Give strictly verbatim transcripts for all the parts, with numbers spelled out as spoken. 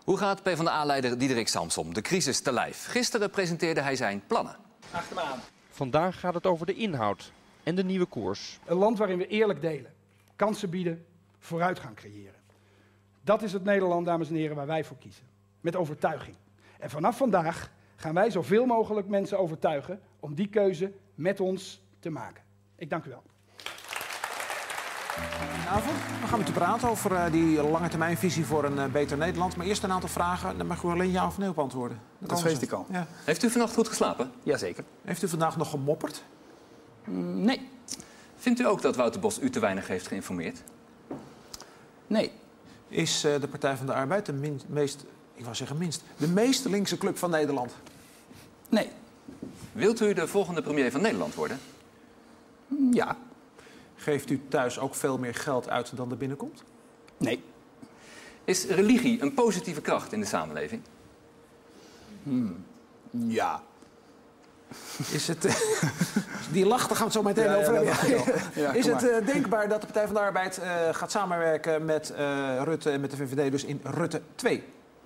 Hoe gaat PvdA-leider Diederik Samsom de crisis te lijf? Gisteren presenteerde hij zijn plannen. Achter me aan. Vandaag gaat het over de inhoud en de nieuwe koers. Een land waarin we eerlijk delen, kansen bieden, vooruitgang creëren. Dat is het Nederland, dames en heren, waar wij voor kiezen. Met overtuiging. En vanaf vandaag gaan wij zoveel mogelijk mensen overtuigen om die keuze met ons te maken. Ik dank u wel. Goedenavond. We gaan met u praten over uh, die lange termijnvisie voor een uh, beter Nederland. Maar eerst een aantal vragen. Dan mag u alleen ja of nee op antwoorden. Dat, dat vrees ik al. Ja. Heeft u vannacht goed geslapen? Jazeker. Heeft u vandaag nog gemopperd? Mm, nee. Vindt u ook dat Wouter Bos u te weinig heeft geïnformeerd? Nee. Is uh, de Partij van de Arbeid de min, meest, ik wou zeggen minst, de meest linkse club van Nederland? Nee. Wilt u de volgende premier van Nederland worden? Ja. Geeft u thuis ook veel meer geld uit dan er binnenkomt? Nee. Is religie een positieve kracht in de samenleving? Hmm. Ja. Is het... Uh, die lach, daar gaan we het zo meteen ja, over ja, hebben. Ja, is het uh, denkbaar dat de Partij van de Arbeid uh, gaat samenwerken met uh, Rutte en met de V V D, dus in Rutte twee?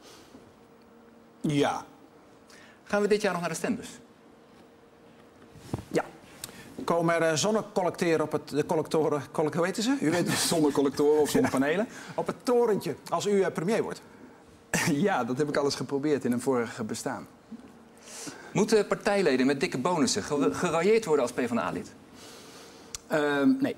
Ja. Gaan we dit jaar nog naar de stembus? Ja. Komen er zonnecollecteren op het... De collectoren... Collect, hoe weten ze? U weet zonnecollectoren of zonnepanelen? Ja, op het torentje, als u uh, premier wordt. Ja, dat heb ik al eens geprobeerd in een vorige bestaan. Moeten partijleden met dikke bonussen geraailleerd worden als PvdA-lid? Uh, nee.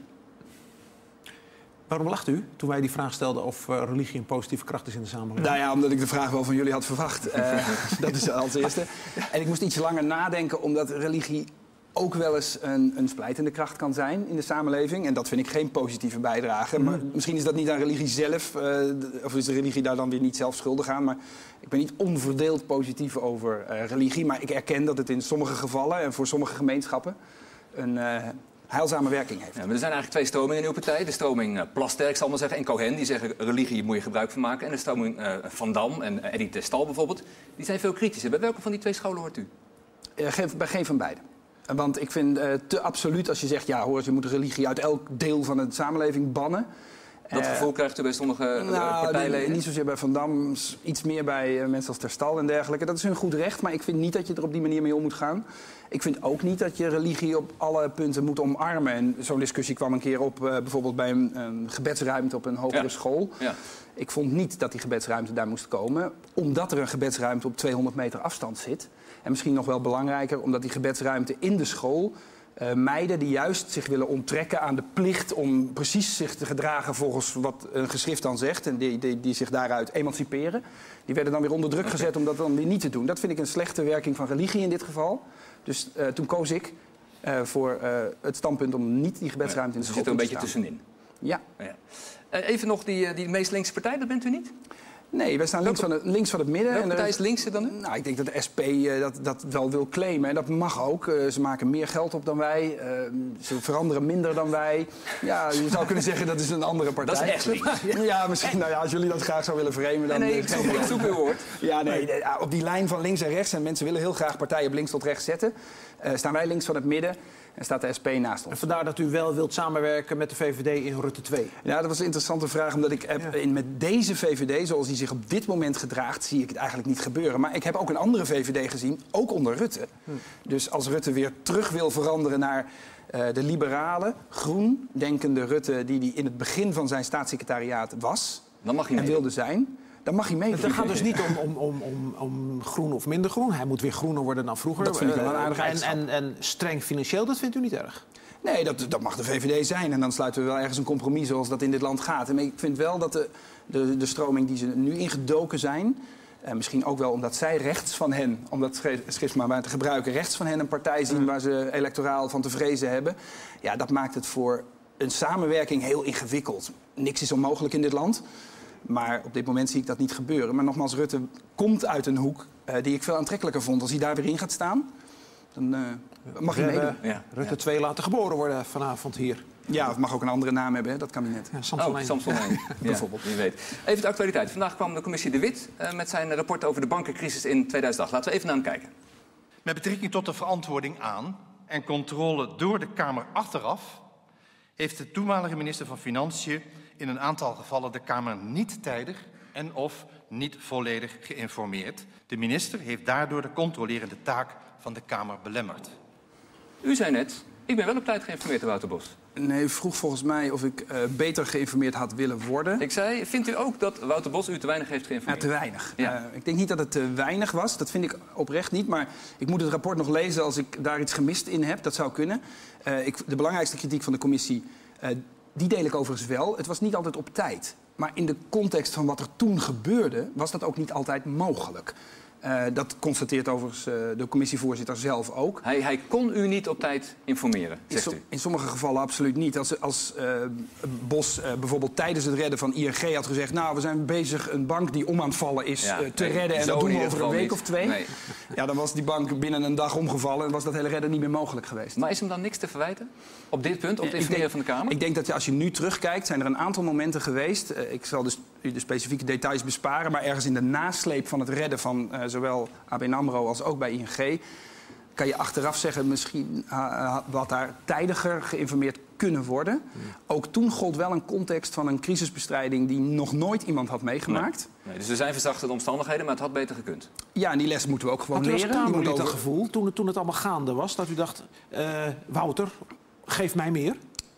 Waarom lacht u toen wij die vraag stelden of uh, religie een positieve kracht is in de samenleving? Nou ja, omdat ik de vraag wel van jullie had verwacht. Uh, dat is als eerste. En ik moest iets langer nadenken, omdat religie ook wel eens een, een splijtende kracht kan zijn in de samenleving. En dat vind ik geen positieve bijdrage. Mm. Maar misschien is dat niet aan religie zelf, uh, of is de religie daar dan weer niet zelf schuldig aan. Maar ik ben niet onverdeeld positief over uh, religie. Maar ik erken dat het in sommige gevallen en voor sommige gemeenschappen een uh, heilzame werking heeft. Ja, maar er zijn eigenlijk twee stromingen in uw partij. De stroming uh, Plasterk, zal ik maar zeggen, en Cohen. Die zeggen religie moet je gebruik van maken. En de stroming uh, Van Dam en uh, Eddy Testal bijvoorbeeld. Die zijn veel kritischer. Bij welke van die twee scholen hoort u? Uh, geen, bij geen van beide. Want ik vind uh, te absoluut als je zegt, ja hoor, je moet religie uit elk deel van de samenleving bannen. Dat gevoel uh, krijgt u bij sommige uh, nou, partijleden? Niet zozeer bij Van Dam, iets meer bij uh, mensen als Terstal en dergelijke. Dat is hun goed recht, maar ik vind niet dat je er op die manier mee om moet gaan. Ik vind ook niet dat je religie op alle punten moet omarmen. En zo'n discussie kwam een keer op, uh, bijvoorbeeld bij een, een gebedsruimte op een hogere ja. school. Ja. Ik vond niet dat die gebedsruimte daar moest komen, omdat er een gebedsruimte op tweehonderd meter afstand zit. En misschien nog wel belangrijker, omdat die gebedsruimte in de school uh, meiden die juist zich willen onttrekken aan de plicht om precies zich te gedragen volgens wat een geschrift dan zegt en die, die, die zich daaruit emanciperen, die werden dan weer onder druk gezet om dat dan weer niet te doen. Dat vind ik een slechte werking van religie in dit geval. Dus uh, toen koos ik uh, voor uh, het standpunt om niet die gebedsruimte in de school te staan. Er zit er een beetje tussenin. Ja. ja. Uh, even nog die, die meest linkse partij, dat bent u niet? Nee, wij staan links van, het, links van het midden. Welke partij is linkse dan? Nou, ik denk dat de S P uh, dat, dat wel wil claimen. En dat mag ook. Uh, ze maken meer geld op dan wij. Uh, ze veranderen minder dan wij. Ja, je zou kunnen zeggen dat is een andere partij. Dat is echt links. Ja, misschien. Nou ja, als jullie dat graag zouden willen framen, dan... Nee, nee, ik zoek, ik zoek uw woord. Ja, nee, nee, op die lijn van links en rechts. En mensen willen heel graag partijen op links tot rechts zetten. Uh, staan wij links van het midden. En staat de S P naast ons. En vandaar dat u wel wilt samenwerken met de V V D in Rutte twee. Ja, dat was een interessante vraag. Omdat ik heb, ja. in, met deze V V D, zoals die zich op dit moment gedraagt, zie ik het eigenlijk niet gebeuren. Maar ik heb ook een andere V V D gezien, ook onder Rutte. Hm. Dus als Rutte weer terug wil veranderen naar uh, de liberale, groen denkende Rutte die die in het begin van zijn staatssecretariaat was dan mag hij en wilde zijn, dan mag hij mee. Het gaat dus niet om, om, om, om, om groen of minder groen. Hij moet weer groener worden dan vroeger. Dat vind ik wel een aardige en, en, en streng financieel, dat vindt u niet erg? Nee, dat, dat mag de V V D zijn. En dan sluiten we wel ergens een compromis zoals dat in dit land gaat. En ik vind wel dat de, de, de stroming die ze nu ingedoken zijn, en misschien ook wel omdat zij rechts van hen, om dat schisma maar te gebruiken, rechts van hen een partij zien waar ze electoraal van te vrezen hebben. Ja, dat maakt het voor een samenwerking heel ingewikkeld. Niks is onmogelijk in dit land. Maar op dit moment zie ik dat niet gebeuren. Maar nogmaals, Rutte komt uit een hoek uh, die ik veel aantrekkelijker vond. Als hij daar weer in gaat staan, dan uh, mag hij meedoen. Ja. Rutte twee ja. laten geboren worden vanavond hier. Ja, of mag ook een andere naam hebben, hè, dat kabinet. Ja, Samson oh, Samson ja, bijvoorbeeld. Wie weet. Even de actualiteit. Vandaag kwam de commissie De Wit uh, met zijn rapport over de bankencrisis in tweeduizend acht. Laten we even naar hem kijken. Met betrekking tot de verantwoording aan en controle door de Kamer achteraf heeft de toenmalige minister van Financiën in een aantal gevallen de Kamer niet tijdig en of niet volledig geïnformeerd. De minister heeft daardoor de controlerende taak van de Kamer belemmerd. U zei net, ik ben wel op tijd geïnformeerd, Wouter Bos. Nee, u vroeg volgens mij of ik uh, beter geïnformeerd had willen worden. Ik zei, vindt u ook dat Wouter Bos u te weinig heeft Ja, geïnformeerd? te weinig. Ja. Uh, ik denk niet dat het te weinig was. Dat vind ik oprecht niet. Maar ik moet het rapport nog lezen als ik daar iets gemist in heb. Dat zou kunnen. Uh, ik, de belangrijkste kritiek van de commissie, uh, die deel ik overigens wel. Het was niet altijd op tijd. Maar in de context van wat er toen gebeurde, was dat ook niet altijd mogelijk. Uh, dat constateert overigens uh, de commissievoorzitter zelf ook. Hij, hij kon u niet op tijd informeren, In, zegt so- u. in sommige gevallen absoluut niet. Als, als uh, Bos uh, bijvoorbeeld tijdens het redden van I N G had gezegd... nou, we zijn bezig een bank die om aan het vallen is Ja, uh, te nee, redden... en zo dat doen in we ieder over een geval week niet. of twee. Nee. Ja, dan was die bank binnen een dag omgevallen... en was dat hele redden niet meer mogelijk geweest. Maar is hem dan niks te verwijten? Op dit punt, op het Ik informeren denk- van de Kamer? Ik denk dat je, als je nu terugkijkt, zijn er een aantal momenten geweest... Uh, ik zal dus u de specifieke details besparen... maar ergens in de nasleep van het redden van uh, zowel A B N AMRO als ook bij I N G... kan je achteraf zeggen, misschien uh, wat daar tijdiger geïnformeerd kunnen worden. Hmm. Ook toen gold wel een context van een crisisbestrijding... die nog nooit iemand had meegemaakt. Nee, dus er zijn verzachtende omstandigheden, maar het had beter gekund. Ja, en die les moeten we ook gewoon Had u als leren. Die Kamerlid moet dat over- gevoel, toen het, toen het allemaal gaande was... dat u dacht, uh, Wouter, geef mij meer?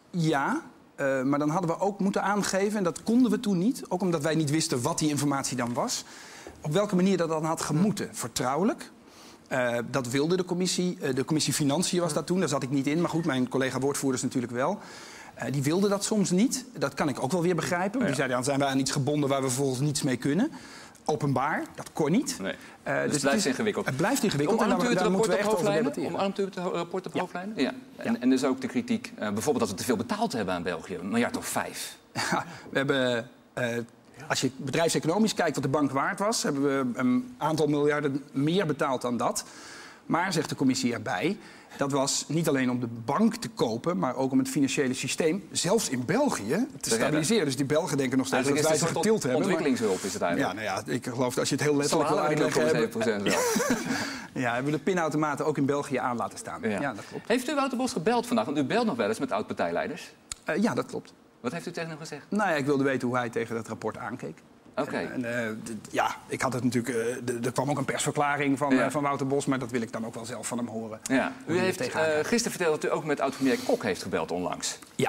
Ja, uh, maar dan hadden we ook moeten aangeven... en dat konden we toen niet, ook omdat wij niet wisten wat die informatie dan was... op welke manier dat dan had gemoeten. Vertrouwelijk. Uh, dat wilde de commissie. Uh, de commissie Financiën was dat toen, daar zat ik niet in. Maar goed, mijn collega-woordvoerders natuurlijk wel. Uh, die wilden dat soms niet. Dat kan ik ook wel weer begrijpen. Want die zeiden, dan zijn wij aan iets gebonden waar we vervolgens niets mee kunnen. Openbaar, dat kon niet. Nee. Uh, Dus het het blijft is- ingewikkeld. Het blijft ingewikkeld en Omarmt u daar, het daar rapport moeten we op echt over hoofdlijnen? debatteren. Omarmt u het rapport op Ja. hoofdlijnen? Ja. En, Ja. en dus ook de kritiek, uh, bijvoorbeeld dat we te veel betaald hebben aan België. Een miljard of vijf. Ja, we hebben, uh, als je bedrijfseconomisch kijkt wat de bank waard was... hebben we een aantal miljarden meer betaald dan dat. Maar, zegt de commissie erbij... dat was niet alleen om de bank te kopen... maar ook om het financiële systeem, zelfs in België, te stabiliseren. Dus die Belgen denken nog steeds dat Eigenlijk wij is ze het een getild soort hebben. maar- ontwikkelingshulp is het Ja, eigenlijk. nou ja, ik geloof dat als je het heel letterlijk wil Salaris uitleggen... nul komma hebben, zeven procent wel. ja, hebben we de pinautomaten ook in België aan laten staan. Ja. Ja, dat klopt. Heeft u Wouter Bos gebeld vandaag? Want u belt nog wel eens met oud-partijleiders. Uh, ja, dat klopt. Wat heeft u tegen hem gezegd? Nou ja, ik wilde weten hoe hij tegen dat rapport aankeek. Oké. En, uh, d- ja, ik had het natuurlijk. Uh, d- er kwam ook een persverklaring van, Ja. uh, van Wouter Bos, maar dat wil ik dan ook wel zelf van hem horen. Ja. Hoe U hij heeft er tegenaan uh, kijkt. gisteren verteld dat u ook met oud-premier Kok heeft gebeld onlangs. Ja,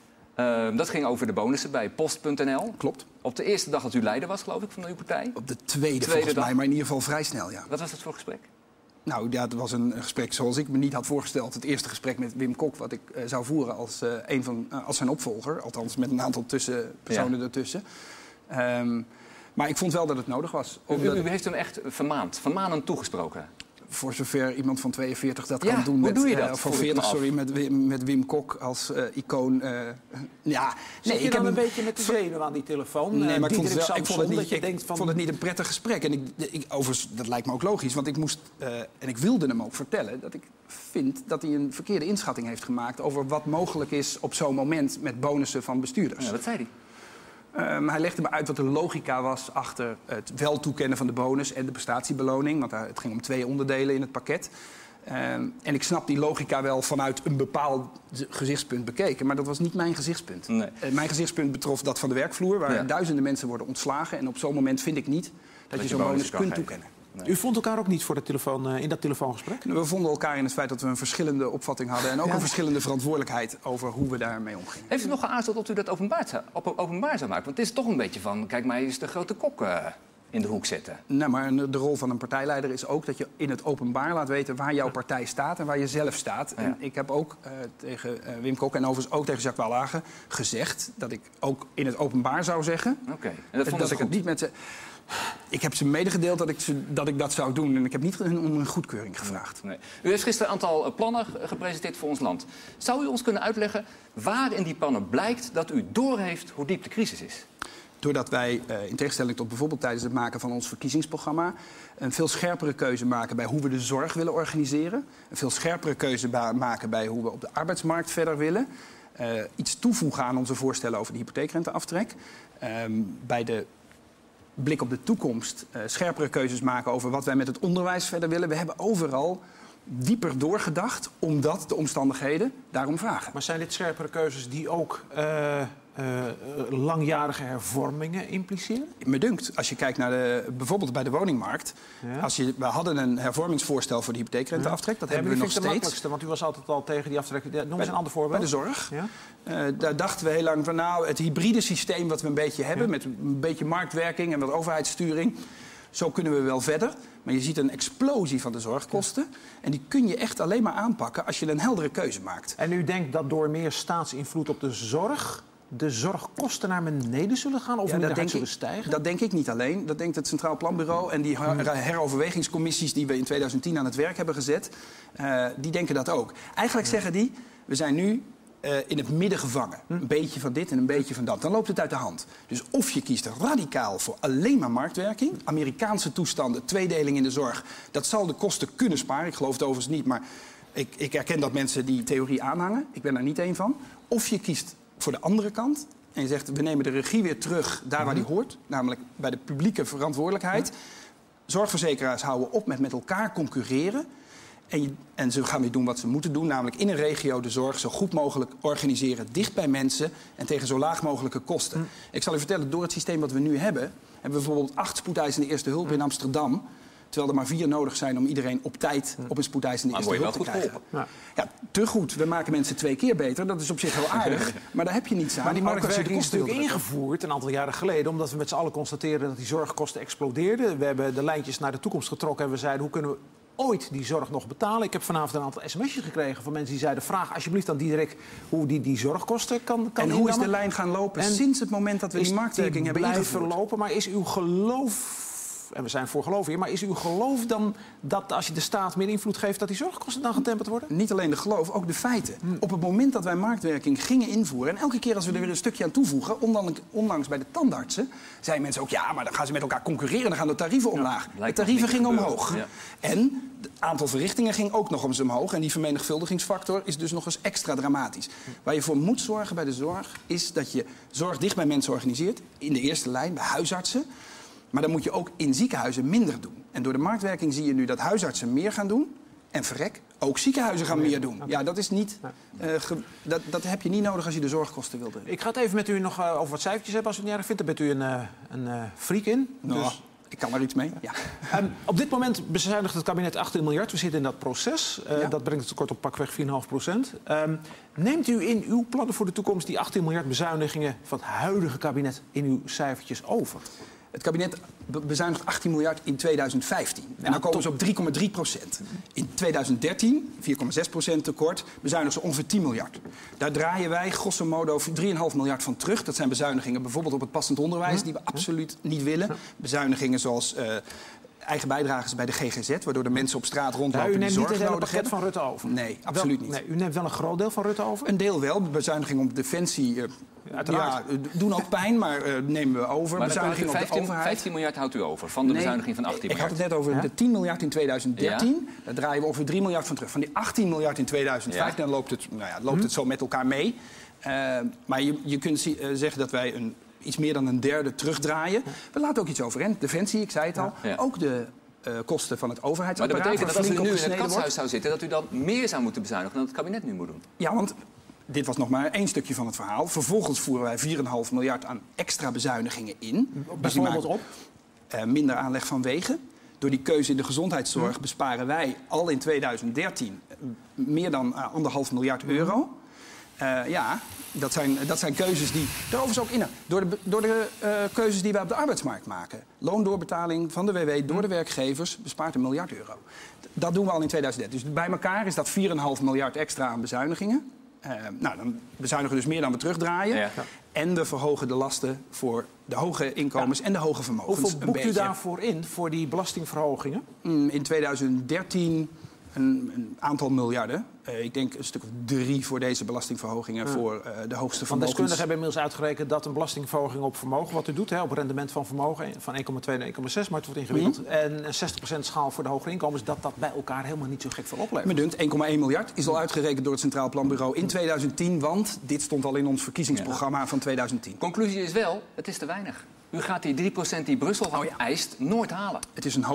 Uh, dat ging over de bonussen bij post punt n l. klopt. Op de eerste dag dat u leider was, geloof ik, van uw partij. Op de tweede, Tweede volgens dag. mij, maar in ieder geval vrij snel, ja. Wat was dat voor gesprek? Nou ja, het was een gesprek zoals ik me niet had voorgesteld. Het eerste gesprek met Wim Kok, wat ik uh, zou voeren als, uh, een van, uh, als zijn opvolger. Althans, met een aantal tussenpersonen Ja. ertussen. Um, maar ik vond wel dat het nodig was. U, Omdat, u, u heeft hem echt vermaand, vermanend toegesproken. voor zover iemand van tweeënveertig dat Ja, kan doen hoe met, doe je uh, dat? van Vroeg ik me veertig, af. sorry, met, Wim- met Wim Kok als uh, icoon. Uh, ja, Zit je ik dan heb een beetje met de zenuw aan die telefoon? Nee, Eh, maar ik vond, het Diederik wel, ik, vond het Samson, niet, dat je ik denkt van... vond het niet een prettig gesprek. En ik, ik, overigens, dat lijkt me ook logisch, want ik moest, uh, en ik wilde hem ook vertellen... dat ik vind dat hij een verkeerde inschatting heeft gemaakt... over wat mogelijk is op zo'n moment met bonussen van bestuurders. Ja, wat zei hij? Um, hij legde me uit wat de logica was achter het wel toekennen van de bonus en de prestatiebeloning. Want daar, het ging om twee onderdelen in het pakket. Um, en ik snap die logica wel vanuit een bepaald gezichtspunt bekeken. Maar dat was niet mijn gezichtspunt. Nee. Uh, mijn gezichtspunt betrof dat van de werkvloer, waar Ja. duizenden mensen worden ontslagen. En op zo'n moment vind ik niet dat, je je zo'n bonus bonus kan kunt geven. toekennen. Nee. U vond elkaar ook niet voor de telefoon, uh, in dat telefoongesprek? We vonden elkaar in het feit dat we een verschillende opvatting hadden... en ook Ja. een verschillende verantwoordelijkheid over hoe we daarmee omgingen. Heeft u nog geaarzeld of u dat openbaar zou, op, openbaar zou maken? Want het is toch een beetje van, kijk, mij is de grote kok uh, in de hoek zetten. Nou, maar de rol van een partijleider is ook dat je in het openbaar laat weten... waar jouw partij staat en waar je zelf staat. Ja. En ik heb ook uh, tegen uh, Wim Kok en overigens ook tegen Jacques Wallage gezegd... dat ik ook in het openbaar zou zeggen... Oké. En dat dat, vonden ze ik het goed. niet met ze... Ik heb ze medegedeeld dat ik, ze, dat ik dat zou doen. En ik heb niet hun om een goedkeuring gevraagd. Nee. U heeft gisteren een aantal uh, plannen ge- gepresenteerd voor ons land. Zou u ons kunnen uitleggen waar in die plannen blijkt dat u doorheeft hoe diep de crisis is? Doordat wij, uh, in tegenstelling tot bijvoorbeeld tijdens het maken van ons verkiezingsprogramma... een veel scherpere keuze maken bij hoe we de zorg willen organiseren. Een veel scherpere keuze ba- maken bij hoe we op de arbeidsmarkt verder willen. Uh, iets toevoegen aan onze voorstellen over de hypotheekrenteaftrek. Um, bij de blik op de toekomst uh, scherpere keuzes maken over wat wij met het onderwijs verder willen. We hebben overal dieper doorgedacht, omdat de omstandigheden daarom vragen. Maar zijn dit scherpere keuzes die ook uh, uh, langjarige hervormingen impliceren? Me dunkt, als je kijkt naar de, bijvoorbeeld bij de woningmarkt. Ja. Als je, we hadden een hervormingsvoorstel voor de hypotheekrenteaftrek. Dat ja, hebben we nog steeds. Dat is het makkelijkste, want u was altijd al tegen die aftrek. Ja, noem eens een ander voorbeeld. Bij de zorg. Ja. Uh, daar dachten we heel lang van, nou, het hybride systeem wat we een beetje hebben... Ja. met een beetje marktwerking en wat overheidssturing... Zo kunnen we wel verder. Maar je ziet een explosie van de zorgkosten. En die kun je echt alleen maar aanpakken als je een heldere keuze maakt. En u denkt dat door meer staatsinvloed op de zorg... de zorgkosten naar beneden zullen gaan of ja, minder hard zullen stijgen? Dat denk ik niet alleen. Dat denkt het Centraal Planbureau en die her heroverwegingscommissies... die we in tweeduizend tien aan het werk hebben gezet. Uh, die denken dat ook. Eigenlijk ja. zeggen die, we zijn nu... Uh, in het midden gevangen. Hm. Een beetje van dit en een beetje van dat. Dan loopt het uit de hand. Dus of je kiest radicaal voor alleen maar marktwerking... Amerikaanse toestanden, tweedeling in de zorg... dat zal de kosten kunnen sparen. Ik geloof het overigens niet, maar ik, ik herken dat mensen die theorie aanhangen. Ik ben daar niet één van. Of je kiest voor de andere kant... en je zegt, we nemen de regie weer terug daar waar die hoort... namelijk bij de publieke verantwoordelijkheid. Hm. Zorgverzekeraars houden op met met elkaar concurreren... En, je, en ze gaan weer doen wat ze moeten doen, namelijk in een regio de zorg zo goed mogelijk organiseren, dicht bij mensen en tegen zo laag mogelijke kosten. Mm. Ik zal u vertellen, door het systeem wat we nu hebben, hebben we bijvoorbeeld acht spoedeisende eerste hulp mm. in Amsterdam. Terwijl er maar vier nodig zijn om iedereen op tijd op een spoedeisende eerste hulp te krijgen. Ja. ja, te goed. We maken mensen twee keer beter. Dat is op zich wel aardig. Maar daar heb je niets aan. Maar die marktwerking is natuurlijk ingevoerd een aantal jaren geleden... omdat we met z'n allen constateerden dat die zorgkosten explodeerden. We hebben de lijntjes naar de toekomst getrokken en we zeiden... hoe kunnen we ooit die zorg nog betalen? Ik heb vanavond een aantal sms'jes gekregen van mensen die zeiden... vraag alsjeblieft aan Diederik hoe die, die zorgkosten kan, kan En hoe is de lijn gaan lopen en sinds het moment dat we die marktwerking hebben ingevoerd? Lopen, maar is uw geloof... en we zijn voor geloof hier, maar is uw geloof dan dat als je de staat meer invloed geeft... dat die zorgkosten dan getemperd worden? Niet alleen de geloof, ook de feiten. Hmm. Op het moment dat wij marktwerking gingen invoeren... en elke keer als we er weer een stukje aan toevoegen... ondanks, ondanks bij de tandartsen, zeiden mensen ook... ja, maar dan gaan ze met elkaar concurreren, dan gaan de tarieven omlaag. Ja, de tarieven gingen omhoog. Ja. En het aantal verrichtingen ging ook nog eens omhoog. En die vermenigvuldigingsfactor is dus nog eens extra dramatisch. Hmm. Waar je voor moet zorgen bij de zorg... is dat je zorg dicht bij mensen organiseert. In de eerste lijn, bij huisartsen... Maar dan moet je ook in ziekenhuizen minder doen. En door de marktwerking zie je nu dat huisartsen meer gaan doen. En verrek, ook ziekenhuizen gaan meer doen. Ja, dat, is niet, uh, ge, dat, dat heb je niet nodig als je de zorgkosten wilt doen. Ik ga het even met u nog uh, over wat cijfertjes hebben als u het niet erg vindt. Daar bent u een, uh, een uh, freak in. Nou, dus... ik kan er iets mee, ja. Um, op dit moment bezuinigt het kabinet achttien miljard. We zitten in dat proces. Uh, ja. Dat brengt het tekort op pakweg vier komma vijf procent. Um, neemt u in uw plannen voor de toekomst... die achttien miljard bezuinigingen van het huidige kabinet in uw cijfertjes over? Het kabinet bezuinigt achttien miljard in tweeduizend vijftien. En ja, dan komen ze op drie komma drie procent. In tweeduizend dertien, vier komma zes procent tekort, bezuinigen ze ongeveer tien miljard. Daar draaien wij grosso modo drie komma vijf miljard van terug. Dat zijn bezuinigingen bijvoorbeeld op het passend onderwijs... die we absoluut niet willen. Bezuinigingen zoals... Uh, eigen bijdragers bij de G G Z, waardoor de mensen op straat rondlopen ja, u neemt die zorg niet het hele nodig pakket hebben. van Rutte over? Nee, absoluut wel, niet. Nee, u neemt wel een groot deel van Rutte over? Een deel wel. Bezuinigingen op defensie uh, ja, doen ook pijn, maar uh, nemen we over. Maar bezuinigingen vijftien, op de overheid. vijftien miljard houdt u over van de nee, bezuiniging van achttien miljard. Ik had het net over ja? de tien miljard in tweeduizend dertien. Ja? Daar draaien we ongeveer drie miljard van terug. Van die achttien miljard in tweeduizend vijftien, ja? dan loopt, het, nou ja, loopt hm? het zo met elkaar mee. Uh, maar je, je kunt uh, zeggen dat wij een, iets meer dan een derde terugdraaien. We laten ook iets over in. Defensie, ik zei het al. Ja. Ook de... Uh, kosten van het overheidsapparaat. Maar dat betekent dat als u nu in het katshuis zou zitten... dat u dan meer zou moeten bezuinigen dan het kabinet nu moet doen? Ja, want dit was nog maar één stukje van het verhaal. Vervolgens voeren wij vier komma vijf miljard aan extra bezuinigingen in. Bijvoorbeeld op? Uh, minder aanleg van wegen. Door die keuze in de gezondheidszorg hm. besparen wij al in tweeduizend dertien... meer dan uh, anderhalf miljard euro. Uh, ja, dat zijn, dat zijn keuzes die... Daarover ook in. Door de, door de uh, keuzes die wij op de arbeidsmarkt maken. Loondoorbetaling van de W W door de werkgevers bespaart een miljard euro. Dat doen we al in tweeduizend dertien. Dus bij elkaar is dat vier komma vijf miljard extra aan bezuinigingen. Uh, nou, dan bezuinigen we dus meer dan we terugdraaien. Ja. En we verhogen de lasten voor de hoge inkomens ja. en de hoge vermogens. Hoeveel boekt u daarvoor in, voor die belastingverhogingen? Mm, in tweeduizend dertien... Een, een aantal miljarden. Uh, ik denk een stuk of drie voor deze belastingverhogingen ja. voor uh, de hoogste vermogens. Want deskundigen hebben inmiddels uitgerekend dat een belastingverhoging op vermogen... wat u doet, hè, op rendement van vermogen van één komma twee naar één komma zes, maar het wordt ingewikkeld. Mm-hmm. En een zestig procent schaal voor de hogere inkomens... dat dat bij elkaar helemaal niet zo gek veel oplevert. Me dunkt, één komma één miljard is al uitgerekend door het Centraal Planbureau in tweeduizend tien... want dit stond al in ons verkiezingsprogramma ja. van tweeduizend tien. Conclusie is wel, het is te weinig. U gaat die drie procent die Brussel oh, ja. eist nooit halen. Het is een hoop.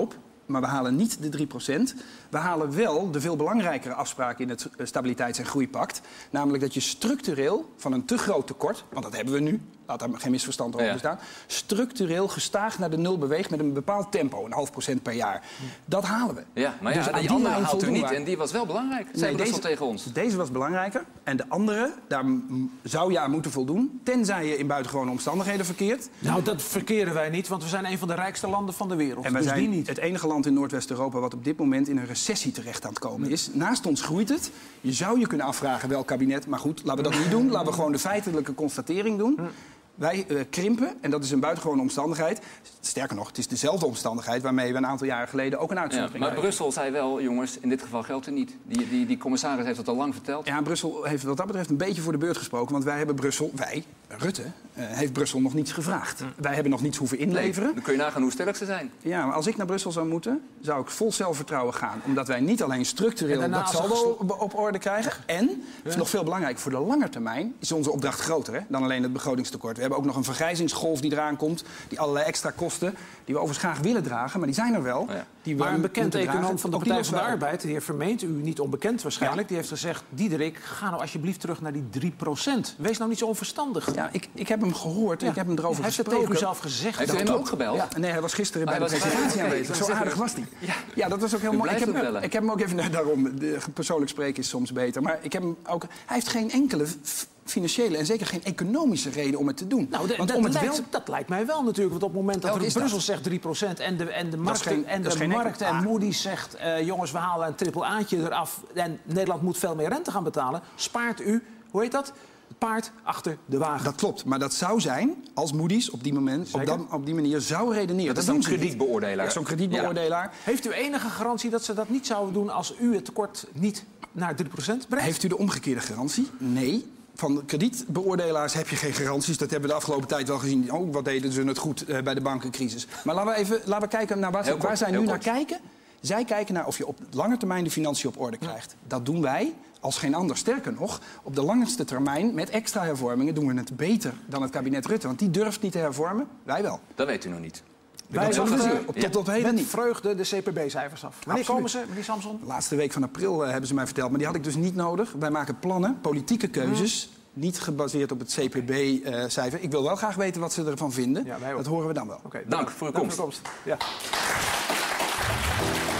maar we halen niet de drie procent. We halen wel de veel belangrijkere afspraak in het Stabiliteits- en Groeipact. Namelijk dat je structureel van een te groot tekort, want dat hebben we nu, laat daar geen misverstand over bestaan, structureel gestaag naar de nul beweegt met een bepaald tempo, een half procent per jaar. Dat halen we. Ja, maar ja, Dus aan die die andere lijn haalt u voldoen niet we. en die was wel belangrijk, zei Nee, Brussel deze- tegen ons. Deze was belangrijker en de andere, daar m- zou je aan moeten voldoen, tenzij je in buitengewone omstandigheden verkeert. Nou, dat verkeren wij niet, want we zijn een van de rijkste landen van de wereld. En wij dus zijn die niet. het enige land in Noordwest-Europa wat op dit moment in een recessie terecht aan het komen is. Naast ons groeit het. Je zou je kunnen afvragen welk kabinet, maar goed, laten we dat niet doen. Laten we gewoon de feitelijke constatering doen. Wij uh, krimpen, en dat is een buitengewone omstandigheid. Sterker nog, het is dezelfde omstandigheid waarmee we een aantal jaren geleden ook een Ja, uitzondering maar hadden. Brussel zei wel, jongens, in dit geval geldt het niet. Die, die, die commissaris heeft dat al lang verteld. Ja, Brussel heeft wat dat betreft een beetje voor de beurt gesproken. Want wij hebben Brussel, wij, Rutte, uh, heeft Brussel nog niets gevraagd. Wij hebben nog niets hoeven inleveren. Dan kun je nagaan hoe sterk ze zijn. Ja, maar als ik naar Brussel zou moeten, zou ik vol zelfvertrouwen gaan. Omdat wij niet alleen structureel En daarna dat als saldo er op, op orde krijgen. En, ja. nog veel belangrijk, voor de lange termijn is onze opdracht groter hè, dan alleen het begrotingstekort. We hebben ook nog een vergrijzingsgolf die eraan komt. Die allerlei extra kosten, die we overigens graag willen dragen. Maar die zijn er wel. Oh ja. Die we Maar een bekend moeten econoom dragen. van de Ook die Partij van de lossen we Arbeid, de heer Vermeend, u niet onbekend waarschijnlijk, Ja. die heeft gezegd: Diederik, ga nou alsjeblieft terug naar die drie procent. Wees nou niet zo onverstandig. Ja, ik, ik heb hem gehoord, Ja. ik heb hem erover Hij heeft het gesproken. tegen u zelf gezegd. Heeft u Dat hem klopt. ook gebeld? Ja, nee, hij was gisteren Oh, bij hij de was bij- presentatie oké, aanwezig. ik Zo wou aardig was zeggen. hij. Ja. dat was ook heel U mooi. Ik blijft heb, ook hem, bellen. ik heb hem ook even... Nou, daarom, de, persoonlijk spreken is soms beter. Maar ik heb hem ook... Hij heeft geen enkele f- financiële en zeker geen economische reden om het te doen. Nou, de- Want dat, om het lijkt, wel... dat lijkt mij wel natuurlijk. Want op het moment dat Welke er is dat? Brussel zegt drie procent en de, en de markten, geen- en dat is de geen markten eco- en ah. Moody's zegt... eh, jongens, we halen een triple A'tje eraf en Nederland moet veel meer rente gaan betalen. Spaart u, hoe heet dat? Het paard achter de wagen. Dat klopt, maar dat zou zijn als Moody's op die, moment, op, dan, op die manier zou redeneren. Dat is doen een ze niet. kredietbeoordelaar. Ja, zo'n kredietbeoordelaar. Heeft u enige garantie dat ze dat niet zouden doen als u het tekort niet naar drie procent brengt? Heeft u de omgekeerde garantie? Nee. Van kredietbeoordelaars heb je geen garanties. Dat hebben we de afgelopen tijd wel gezien. Oh, wat deden ze het goed uh, bij de bankencrisis. Maar laten we even laten we kijken naar wat, Heel kort, waar zij heel nu kort. naar kijken. Zij kijken naar of je op lange termijn de financiën op orde krijgt. Dat doen wij als geen ander. Sterker nog, op de langste termijn met extra hervormingen doen we het beter dan het kabinet Rutte. Want die durft niet te hervormen, wij wel. Dat weet u nog niet. Wij Dat zullen we wachten zien. Op tot op heden met niet. vreugde de C P B-cijfers af. Wanneer Absoluut. komen ze, meneer Samson? De laatste week van april uh, hebben ze mij verteld, maar die had ik dus niet nodig. Wij maken plannen, politieke keuzes, niet gebaseerd op het C P B-cijfer. Ik wil wel graag weten wat ze ervan vinden. Ja, wij ook. Dat horen we dan wel. Okay, Dank voor uw dank komst. voor uw komst. Ja.